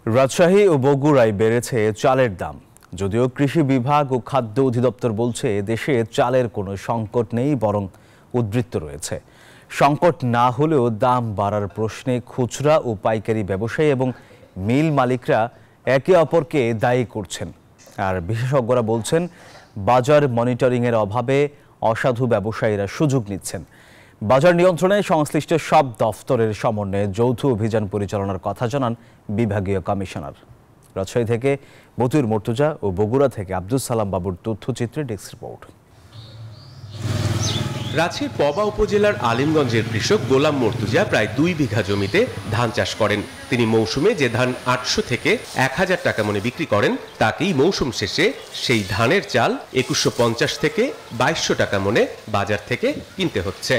রাজশাহী ও বগুড়ায় বেড়েছে চালের দাম। যদিও কৃষি বিভাগ ও খাদ্য অধিদপ্তর বলছে দেশে চালের কোনো সংকট নেই, বরং উদ্বৃত্ত রয়েছে। সংকট না হলেও দাম বাড়ার প্রশ্নে খুচরা ও পাইকারি ব্যবসায়ী এবং মিল মালিকরা একে অপরকে দায়ী করছেন। আর বিশেষজ্ঞরা বলছেন বাজার মনিটরিংয়ের অভাবে অসাধু ব্যবসায়ীরা সুযোগ নিচ্ছেন। বাজার নিয়ন্ত্রণে সংশ্লিষ্ট সব দফতরের সমন্বয়ে যৌথ অভিযান পরিচালনার কথা জানান বিভাগীয় কমিশনার। রাজশাহী থেকে বতুর মর্তুজা ও বগুড়া থেকে আব্দুল সালাম বাবুর তথ্যচিত্রে ডেস্ক রিপোর্ট। রাজশাহীর পবা উপজেলার আলিমগঞ্জের কৃষক গোলাম মর্তুজা প্রায় 2 বিঘা জমিতে ধান চাষ করেন। তিনি মৌসুমে যে ধান 800 থেকে 1000 টাকা মনে বিক্রি করেন, তাকেই মৌসুম শেষে সেই ধানের চাল 2150 থেকে 2200 টাকা মনে বাজার থেকে কিনতে হচ্ছে।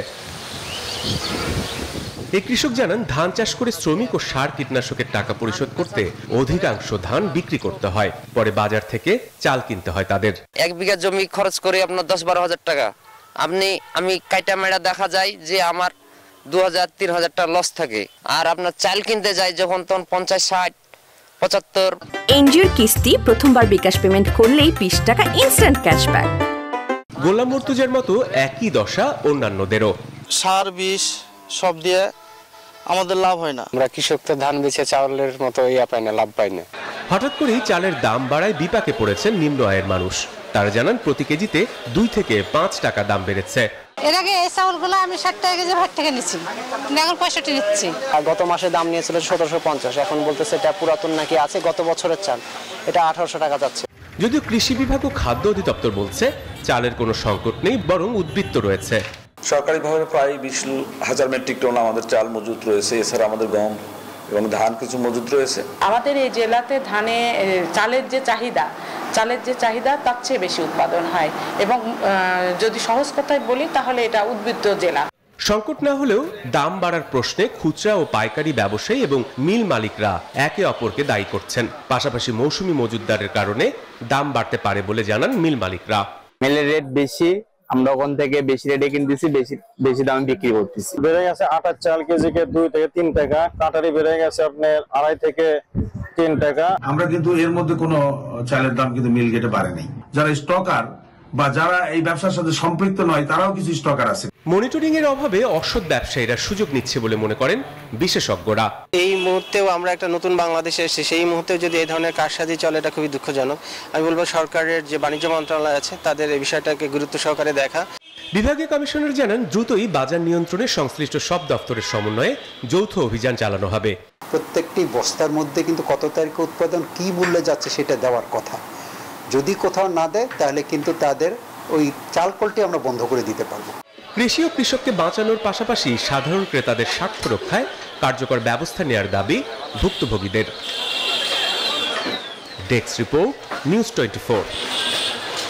এই কৃষক জানান, ধান চাষ করে শ্রমিক ও সার কীটনাশকের টাকা পরিশোধ করতে অধিকাংশ ধান বিক্রি করতে হয়, পরে বাজার থেকে চাল কিনতে হয় তাদের। 1 বিঘা জমি খরচ করে আপনার 10-12 হাজার টাকা, আমি কাইটা মেড়া দেখা যায় যে আমার 2000-3000 টাকা লস থাকে। আর আপনার চাল কিনতে যাই যখন, তখন 50-60-75। এনজিওর কিস্তি প্রথমবার বিকাশ পেমেন্ট করলেই 20 টাকা ইনস্ট্যান্ট ক্যাশব্যাক। গোলাম মর্তুজার মতো একই দশা অন্যান্যদেরও। সার বিষ সব দিয়ে আমাদের লাভ হয় না। আমরা কৃষক তো ধান বেচে চাউলের মতো পাই না, লাভ পাই না। হঠাৎ করেই চালের দাম বাড়ায় বিপাকে পড়েছেন নিম্ন আয়ের মানুষ। তারা জানান, প্রতি কেজিতে 2 থেকে 5 টাকা দাম বেড়েছে। এর আগে এই চাউলগুলো আমি 60 টাকা কেজি 60 টাকা নিচ্ছি, এখন 65 নিচ্ছি। আর গত মাসে দাম নিয়েছিল 1750, এখন বলতেছে এটা পুরাতন নাকি আছে, গত বছরের চাল, এটা 1800 টাকা যাচ্ছে। যদিও কৃষি বিভাগ ও খাদ্য অধিদপ্তর বলছে চালের কোনো সংকট নেই, বরং উদ্বৃত্ত রয়েছে। সরকারিভাবে প্রায় 20,000 মেট্রিক টন আমাদের চাল মজুত রয়েছে। এছাড়া আমাদের গম এবং ধান কিছু মজুত রয়েছে। আমাদের এই জেলাতে চালের যে চাহিদা তার চেয়ে বেশি উৎপাদন হয়, এবং যদি সহজ কথায় বলি তাহলে এটা উদ্বৃত্ত জেলা। সংকট না হলেও দাম বাড়ার প্রশ্নে খুচরা ও পাইকারি ব্যবসায়ী এবং মিল মালিকরা একে অপরকে দায়ী করছেন। পাশাপাশি মৌসুমি মজুতদারের কারণে দাম বাড়তে পারে বলে জানান মিল মালিকরা। মিলের রেট বেশি, আমরা ওখান থেকে বেশি রেটে কিনতেছি, বেশি দামে বিক্রি করতেছি। বেড়ে গেছে আটার চাল কেজিকে 2 থেকে 3 টাকা, কাটারি বেড়ে গেছে আপনার 2.5 থেকে 3 টাকা। আমরা কিন্তু এর মধ্যে কোনো চালের দাম কিন্তু মিল গেটে বাড়েনি। যারা স্টকার বা যারা এই ব্যবসার সাথে সম্পৃক্ত নয়, তারাও কিছু স্টকার আছে। মনিটরিং এর অভাবে অসৎ ব্যবসায়ীরা সুযোগ নিচ্ছে বলে মনে করেন বিশেষজ্ঞরা। এই মুহূর্তেও আমরা একটা নতুন বাংলাদেশে এসেছি, সেই মুহূর্তে যদি এই ধরনের কারসাজি চলে, এটা খুবই দুঃখজনক। আমি বলবো সরকারের যে বাণিজ্য মন্ত্রণালয় আছে তাদের এই বিষয়টাকে গুরুত্ব সহকারে দেখা। বিভাগীয় কমিশনার জানান, দ্রুতই বাজার নিয়ন্ত্রণে সংশ্লিষ্ট সব দফতরের সমন্বয়ে যৌথ অভিযান চালানো হবে। প্রত্যেকটি বস্তার মধ্যে কিন্তু কত তারিখে উৎপাদন, কি মূল্যে যাচ্ছে সেটা দেওয়ার কথা। যদি কোথাও না দেয় তাহলে কিন্তু তাদের ওই চাল কলটি আমরা বন্ধ করে দিতে পারবো। কৃষি ও কৃষককে বাঁচানোর পাশাপাশি সাধারণ ক্রেতাদের স্বার্থ রক্ষায় কার্যকর ব্যবস্থা নেওয়ার দাবি ভুক্তভোগীদের। Desk report, news 24।